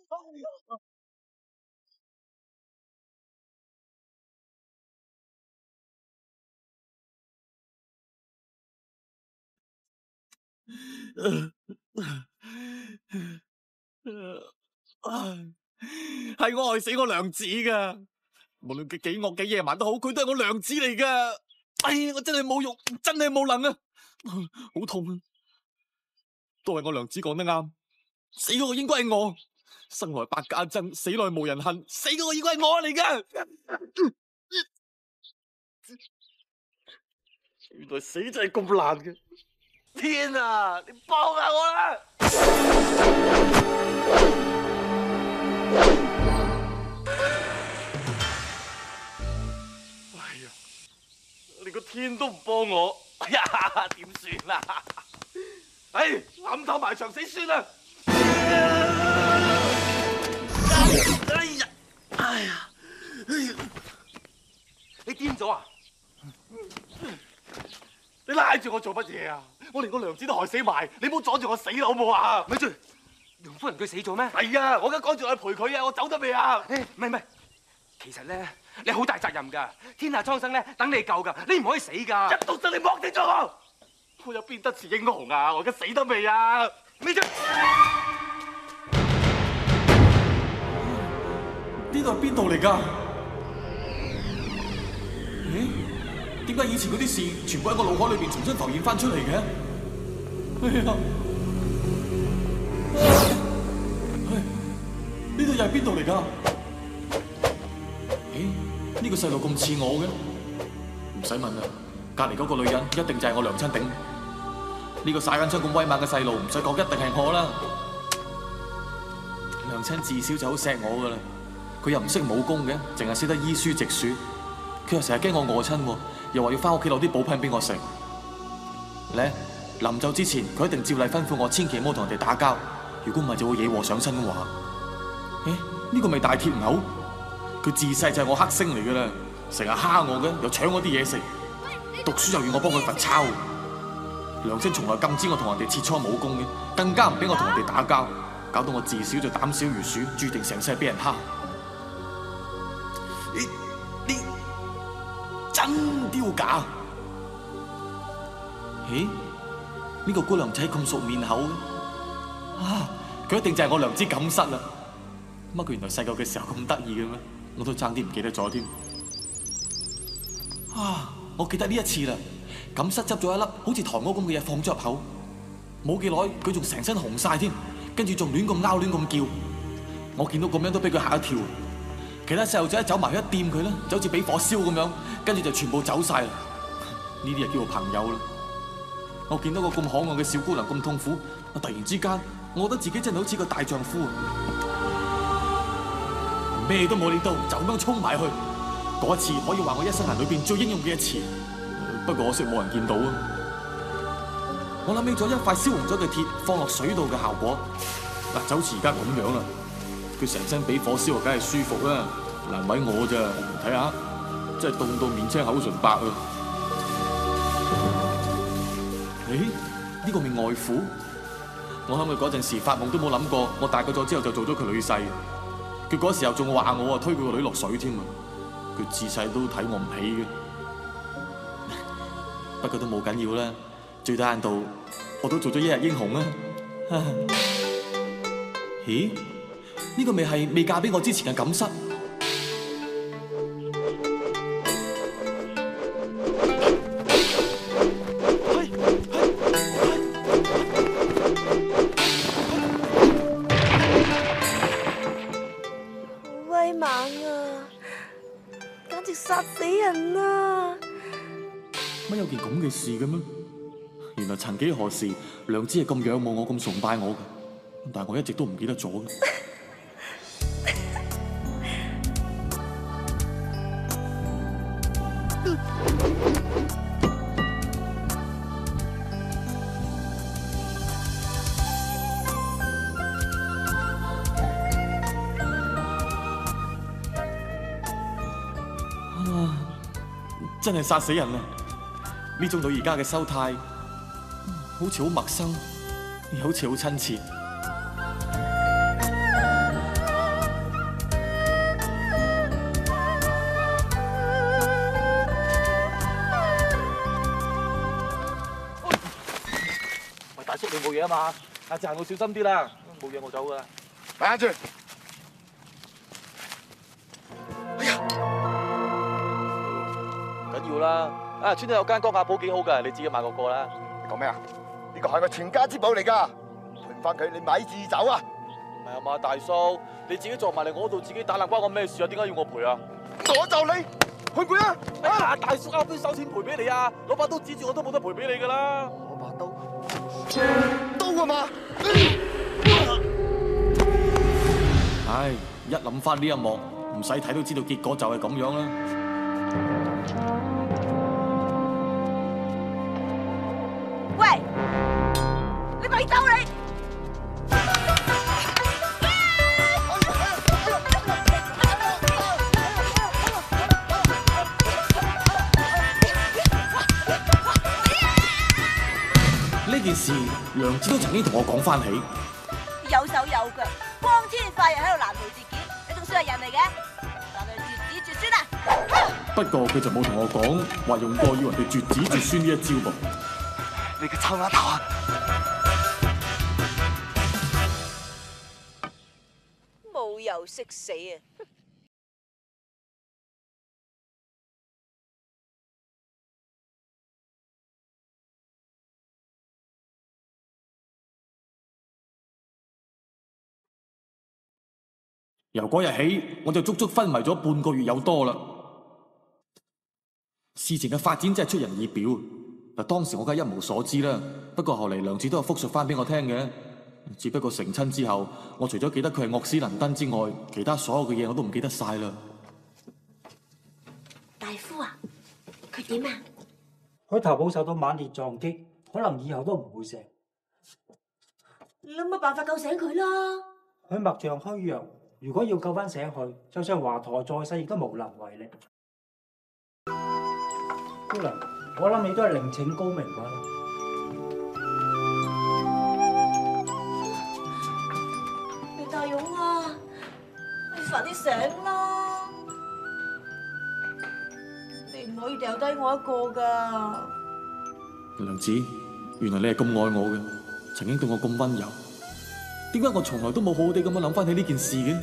係我害死我娘子噶，無論佢幾惡幾野蠻都好，佢都係我娘子嚟噶。哎，我真係冇用，真係冇能啊，好痛啊！都係我娘子講得啱，死嗰個應該係我，生來百家爭，死來無人恨，死嗰個應該係我嚟噶。原來死就係咁難嘅，天啊！你幫下我啦！哎呀，連個天都唔幫我，哎呀，點算啊？哎，攬頭埋牆死算啦！哎呀，你癲咗啊？你拉住我做乜嘢啊？我連個娘子都害死埋，你唔好阻住我死啦，好唔好啊？ 咪住，楊夫人佢死咗咩？ 係啊，我而家趕住去陪佢啊！我走得未啊？ 唔係，其實咧，你好大責任㗎，天下蒼生咧等你救㗎，你唔可以死㗎。 一毒殺你莫定咗我，我有邊得似英雄啊？我而家死得未啊？ 咪住！ 呢度係邊度嚟㗎？咦？點解以前嗰啲事全部喺我腦海裏邊重新浮現翻出嚟嘅？哎呀！呢度又係邊度嚟㗎？咦？呢個細路咁似我嘅？唔使問啦，隔離嗰個女人一定就係我娘親頂。呢個耍緊槍咁威猛嘅細路，唔使講一定係我啦。娘親自小就好錫我㗎啦，佢又唔識武功嘅，淨係識得醫書直書。佢又成日驚我餓親喎，又話要翻屋企攞啲補品俾我食。咧，臨走之前，佢一定照例吩咐我，千祈唔好同人哋打交，如果唔係就會惹禍上身嘅話。呢個咪大鐵牛？佢自細就係我黑星嚟㗎啦，成日蝦我嘅，又搶我啲嘢食，讀書又要我幫佢罰抄。娘親從來禁止我同人哋切磋武功嘅，更加唔俾我同人哋打交，搞到我自小就膽小如鼠，注定成世俾人蝦。你真丟假？咦？呢個姑娘仔咁熟面口嘅，啊！佢一定就係我娘子錦瑟啦。乜佢原來細個嘅時候咁得意嘅咩？我都爭啲唔記得咗添。啊！我記得呢一次啦，錦瑟執咗一粒好似糖果咁嘅嘢放咗入口，冇幾耐佢仲成身紅晒添，跟住仲亂咁拗亂咁叫。我見到咁樣都俾佢嚇一跳。其他細路仔走埋去一掂佢咧，就好似俾火燒咁樣，跟住就全部走晒啦。呢啲就叫做朋友啦。我見到個咁可愛嘅小姑娘咁痛苦，我突然之間，我覺得自己真係好似個大丈夫啊！咩都冇理到，就咁樣衝埋去。嗰一次可以話我一生人裏邊最英勇嘅一次。不過可惜冇人見到啊！我諗起咗一塊燒紅咗嘅鐵放落水度嘅效果，嗱就好似而家咁樣啦。佢成身俾火燒，梗係舒服啦，難為我咋？睇下，真係凍到面青口唇白啊！呢個咪外父？我諗佢嗰陣時發夢都冇諗過，我大個咗之後就做咗佢女婿。佢嗰時候仲話我推佢個女落水添啊！佢自細都睇我唔起嘅。不過都冇緊要啦，最低限度我都做咗一日英雄啊！咦？呢個咪係未嫁俾我之前嘅錦瑟？ 好威猛啊！簡直殺死人啊！ 乜有件咁嘅事嘅咩？原來曾幾何時，娘子係咁仰慕我、咁崇拜我嘅，但係我一直都唔記得咗嘅。真係殺死人啦！呢種到而家嘅羞態，好似好陌生，又好似好親切。 啊嘛，下次行路小心啲啦，冇嘢我走噶啦。 咪住！ 唔緊要啦，啊村度有間江亞鋪幾好㗎，你自己買個啦。 你講咩啊？呢個係我全家之寶嚟㗎，賠唔翻佢，你咪自走啊！ 唔係啊嘛，大叔，你自己撞埋嚟我度自己打爛關我咩事啊？點解要我賠啊？ 我就你去賠啊！ 啊，大叔啊，邊收錢賠俾你啊？攞把刀指住我都冇得賠俾你㗎啦！ 攞把刀啊嘛！ 唉，一諗翻呢一幕，唔使睇都知道結果就係咁樣啦。 喂，你咪走你！ 呢件事，梁子都曾經同我講翻起。 有手有腳，光天化日喺度攔途截劍，你仲算係人嚟嘅？但係絕子絕孫啊！ 不過佢就冇同我講話用過要人哋絕子絕孫呢一招噃。 你個臭丫頭啊！ 冇油識死啊！ 由嗰日起，我就足足昏迷咗半個月有多啦。事情嘅發展真係出人意表。嗱，當時我梗係一無所知啦。不過後嚟梁子都有複述翻俾我聽嘅。只不過成親之後，我除咗記得佢係惡死能登之外，其他所有嘅嘢我都唔記得晒啦。 大夫啊，佢點啊？ 佢頭部受到猛烈撞擊，可能以後都唔會醒。 你諗乜辦法救醒佢啦？ 佢脈象虛弱，如果要救翻醒佢，就算華佗在世亦都無能為力。姑娘，我諗你都係另請高明啩。 袁大勇啊，你快啲醒啦！你唔可以掉低我一個噶。 梁子，原來你係咁愛我嘅，曾經對我咁溫柔。點解我從來都冇好好地咁樣諗翻起呢件事嘅？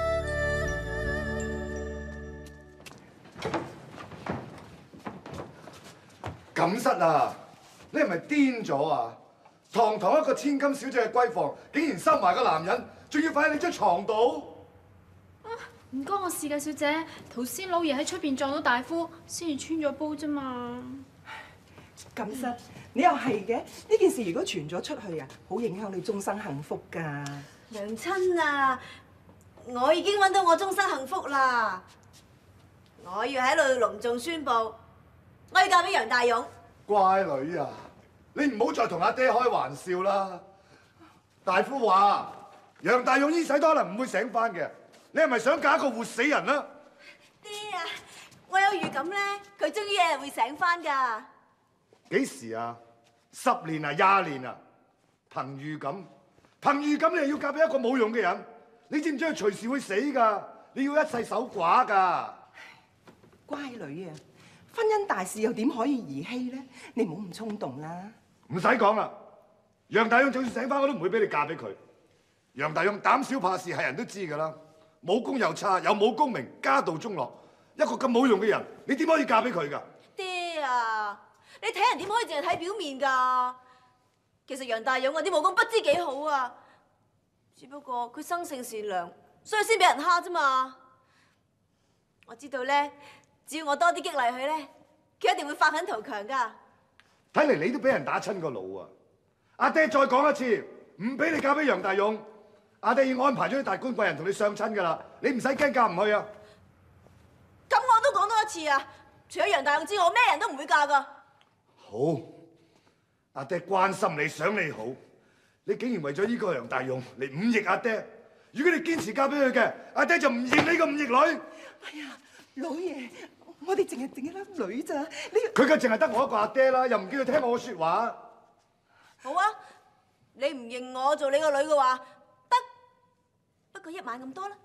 錦瑟啊，你係咪癲咗啊？堂堂一個千金小姐嘅閨房，竟然收埋個男人，仲要瞓喺你張床度？ 唔關我事㗎，小姐。頭先老爺喺出邊撞到大夫，先至穿咗煲啫嘛。 錦瑟，你又係嘅？呢件事如果傳咗出去啊，好影響你終生幸福㗎。 娘親啊，我已經揾到我終身幸福啦！我要喺度隆重宣布，我要嫁俾楊大勇。 乖女啊，你唔好再同阿爹開玩笑啦！大夫話楊大勇呢世都可能唔會醒翻嘅，你係咪想嫁一個活死人啊？ 爹啊，我有預感咧，佢終於有日會醒翻㗎。 幾時啊？10年啊？20年啊？憑預感，憑預感你係要嫁俾一個冇用嘅人，你知唔知佢隨時會死㗎？你要一世守寡㗎。 乖女啊，婚姻大事又點可以兒戲咧？你唔好咁衝動啦。 唔使講啦，楊大勇就算醒翻，我都唔會俾你嫁俾佢。楊大勇膽小怕事係人都知㗎啦，武功又差，又冇功名，家道中落，一個咁冇用嘅人，你點可以嫁俾佢㗎？ 爹啊，你睇人點可以淨係睇表面㗎？其實楊大勇嗰啲武功不知幾好啊，只不過佢生性善良，所以先俾人蝦啫嘛。我知道咧，只要我多啲激勵佢咧，佢一定會發奮圖強㗎。 睇嚟你都俾人打親個腦啊！阿爹再講一次，唔俾你嫁俾楊大勇，阿爹已經安排咗啲大官貴人同你相親㗎啦，你唔使驚嫁唔去啊！ 咁我都講多一次啊，除咗楊大勇之外，我咩人都唔會嫁㗎。 好，阿爹關心你，想你好，你竟然為咗呢個楊大勇嚟忤逆阿爹。如果你堅持嫁俾佢嘅，阿爹就唔認你個忤逆女。 哎呀，老爺，我哋淨係一粒女咋？你佢梗淨係得我一個阿爹啦，又唔叫佢聽我嘅説話。 好啊，你唔認我做你個女嘅話，得，不過一晚咁多啦。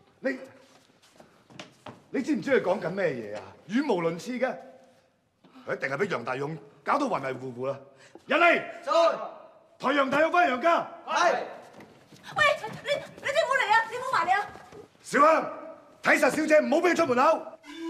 你知唔知佢講緊咩嘢啊？語無倫次嘅，佢一定係俾楊大勇搞到暈迷糊糊啦！人嚟， 抬楊大勇翻楊家。 係。 喂，你哋唔好嚟啊！你唔好埋嚟啊！ 小香，睇實小姐，唔好俾佢出門口。